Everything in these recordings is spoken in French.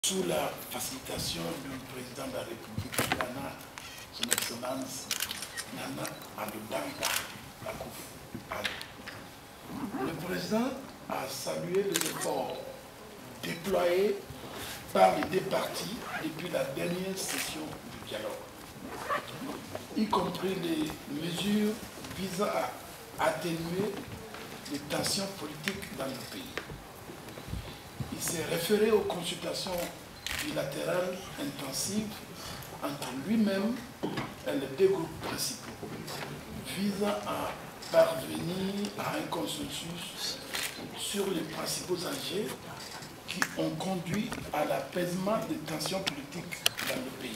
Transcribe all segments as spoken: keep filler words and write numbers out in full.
Sous la facilitation du président de la République du Ghana, son Excellence Nana Addo Dankwa Akufo-Addo. Le président a salué les efforts déployés par les deux parties depuis la dernière session du dialogue, y compris les mesures visant à atténuer les tensions politiques dans le pays. Il s'est référé aux consultations bilatérales intensives entre lui-même et les deux groupes principaux, visant à parvenir à un consensus sur les principaux enjeux qui ont conduit à l'apaisement des tensions politiques dans le pays.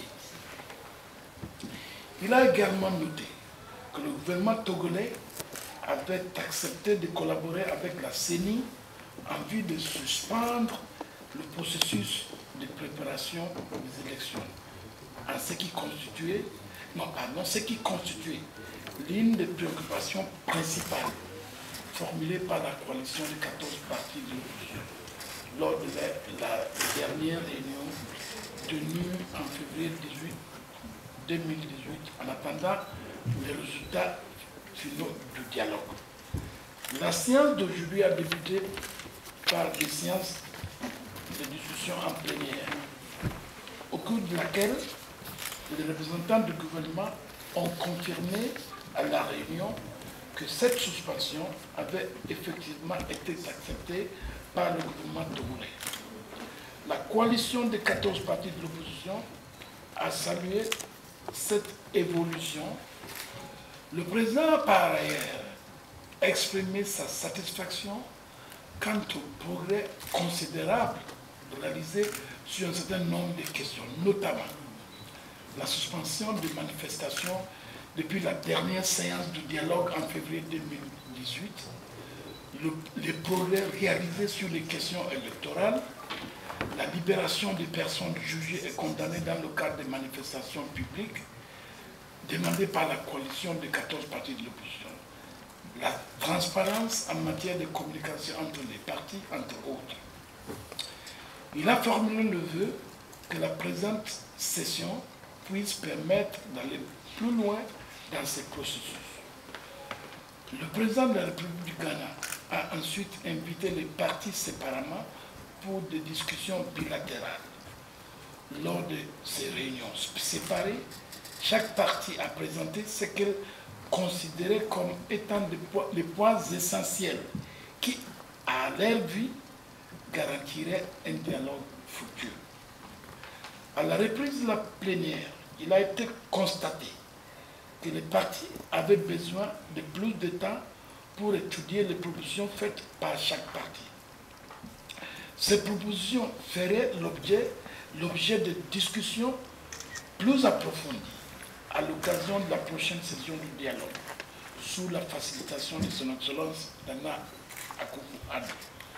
Il a également noté que le gouvernement togolais avait accepté de collaborer avec la C E N I en vue de suspendre le processus de préparation des élections, en ce qui constituait, non, pardon, ce qui constituait l'une des préoccupations principales formulées par la coalition des quatorze partis de l'opposition lors de la, la dernière réunion tenue en février deux mille dix-huit, en attendant les résultats finaux du dialogue. La séance d'aujourd'hui a débuté par des séances de discussion en plénière, au cours de laquelle les représentants du gouvernement ont confirmé à la réunion que cette suspension avait effectivement été acceptée par le gouvernement togolais. La coalition des quatorze partis de l'opposition a salué cette évolution. Le président a par ailleurs exprimé sa satisfaction quant au progrès considérable réalisé sur un certain nombre de questions, notamment la suspension des manifestations depuis la dernière séance du dialogue en février deux mille dix-huit, le, les progrès réalisés sur les questions électorales, la libération des personnes jugées et condamnées dans le cadre des manifestations publiques demandées par la coalition des quatorze partis de l'opposition, la transparence en matière de communication entre les partis, entre autres. Il a formulé le vœu que la présente session puisse permettre d'aller plus loin dans ces processus. Le président de la République du Ghana a ensuite invité les partis séparément pour des discussions bilatérales. Lors de ces réunions séparées, chaque parti a présenté ce qu'elle considérés comme étant les points essentiels qui, à leur vue, garantiraient un dialogue futur. À la reprise de la plénière, il a été constaté que les partis avaient besoin de plus de temps pour étudier les propositions faites par chaque parti. Ces propositions feraient l'objet l'objet de discussions plus approfondies à l'occasion de la prochaine session du dialogue, sous la facilitation de son Excellence Nana Akufo-Addo.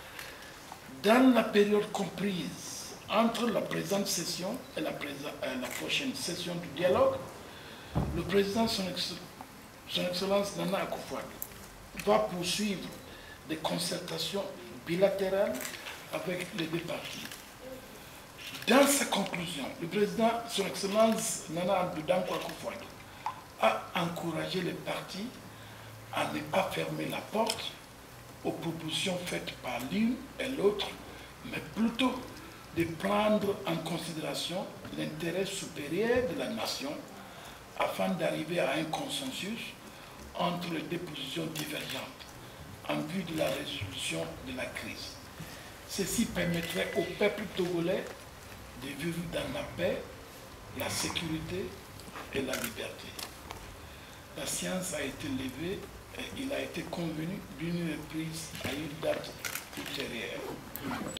Dans la période comprise entre la présente session et la, euh, la prochaine session du dialogue, le président, son, Ex son Excellence Nana Akufo-Addo, va poursuivre des concertations bilatérales avec les deux partis. Dans sa conclusion, le président, son Excellence Nana Addo Dankwa Akufo-Addo, a encouragé les partis à ne pas fermer la porte aux propositions faites par l'une et l'autre, mais plutôt de prendre en considération l'intérêt supérieur de la nation afin d'arriver à un consensus entre les deux positions divergentes en vue de la résolution de la crise. Ceci permettrait au peuple togolais de vivre dans la paix, la sécurité et la liberté. La séance a été levée et il a été convenu d'une reprise à une date ultérieure.